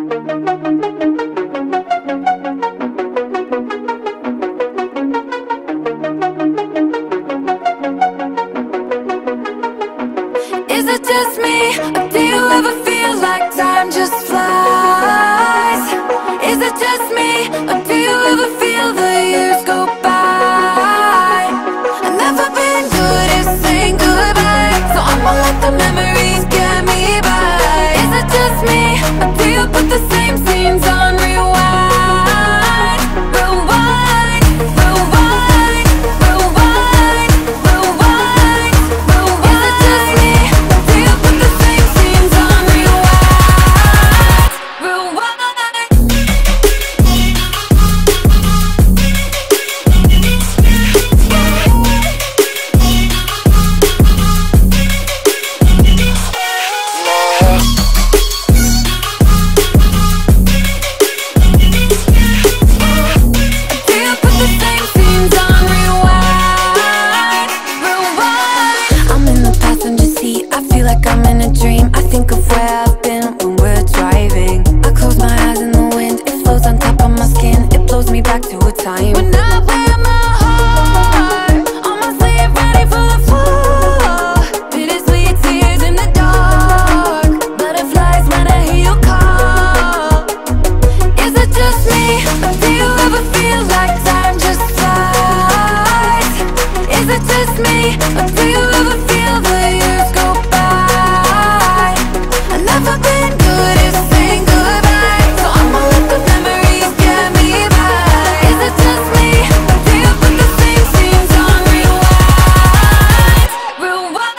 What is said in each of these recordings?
Is it just me, or do you ever feel like time just flies? Is it just me, or do you ever feel the years go by? I've never been good at saying goodbye, so I'ma let the memories get me by. Is it just me, or do you put the same scenes on rewind? Rewind, rewind, rewind, rewind, rewind. Is it just me, or do you put the same scenes on rewind? Rewind. Do you put the same scenes on rewind? Rewind. I'm in the passenger seat, I feel like I'm in a dream. I think of where I've been when we're driving. I close my eyes in the wind, it flows on top of my skin. It blows me back to a time when I wear my heart on my sleeve, ready for the fall. Bittersweet tears in the dark, butterflies when I hear you call. Is it just me, or do you ever feel like time just flies? Is it just me, or do you ever feel the years go by? I've never been good at saying goodbye, so I'ma let the memories get me by. Is it just me, or do you put the same scenes on rewind? Rewind.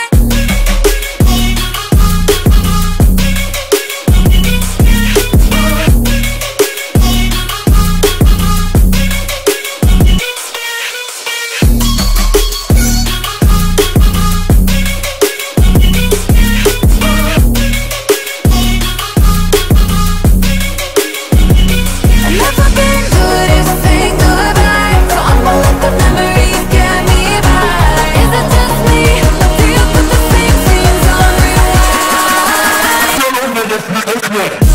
I've never been good at saying goodbye, so I'ma let the memories get me by. Is it just me, or do you put the same scenes on rewind?